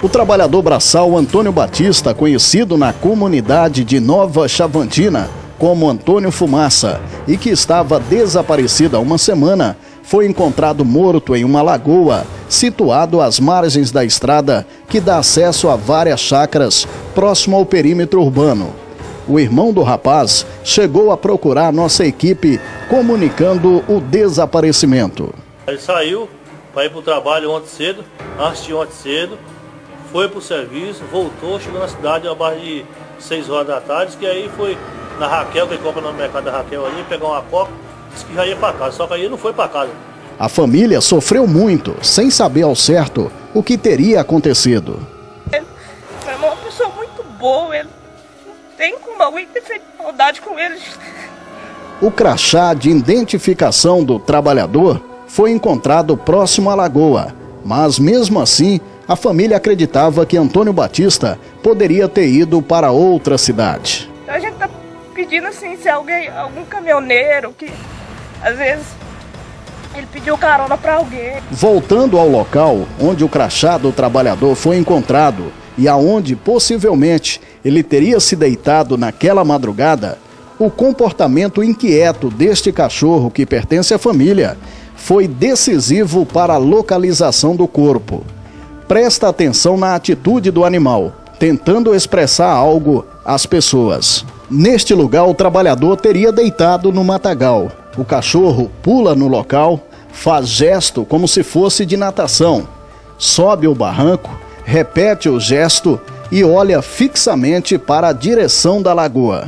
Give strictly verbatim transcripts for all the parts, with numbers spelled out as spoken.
O trabalhador braçal Antônio Batista, conhecido na comunidade de Nova Chavantina como Antônio Fumaça, e que estava desaparecido há uma semana, foi encontrado morto em uma lagoa, situado às margens da estrada que dá acesso a várias chácaras próximo ao perímetro urbano. O irmão do rapaz chegou a procurar nossa equipe comunicando o desaparecimento. Ele saiu para ir para o trabalho ontem cedo, antes de ontem cedo, foi para o serviço, voltou, chegou na cidade a base de seis horas da tarde, que aí foi na Raquel, que ele compra no mercado da Raquel ali, pegar uma coca, disse que já ia para casa, só que aí ele não foi para casa. A família sofreu muito, sem saber ao certo o que teria acontecido. Ele é uma pessoa muito boa, ele não tem como alguém ter feito maldade com ele. O crachá de identificação do trabalhador foi encontrado próximo à lagoa, mas mesmo assim, a família acreditava que Antônio Batista poderia ter ido para outra cidade. A gente está pedindo assim, se alguém, algum caminhoneiro que às vezes ele pediu carona para alguém. Voltando ao local onde o crachá do trabalhador foi encontrado e aonde possivelmente ele teria se deitado naquela madrugada, o comportamento inquieto deste cachorro que pertence à família foi decisivo para a localização do corpo. Presta atenção na atitude do animal, tentando expressar algo às pessoas. Neste lugar, o trabalhador teria deitado no matagal. O cachorro pula no local, faz gesto como se fosse de natação, sobe o barranco, repete o gesto e olha fixamente para a direção da lagoa.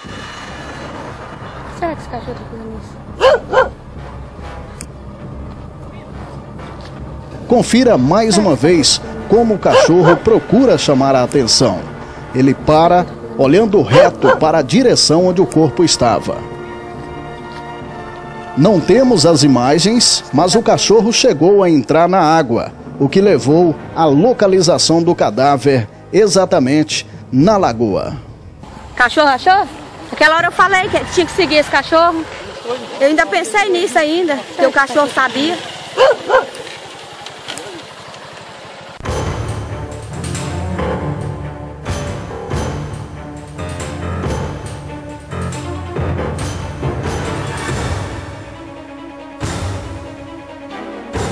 Será que esse cachorro tá fazendo isso? Confira mais uma vez como o cachorro procura chamar a atenção. Ele para, olhando reto para a direção onde o corpo estava. Não temos as imagens, mas o cachorro chegou a entrar na água, o que levou à localização do cadáver exatamente na lagoa. Cachorro achou? Aquela hora eu falei que tinha que seguir esse cachorro. Eu ainda pensei nisso ainda, que o cachorro sabia.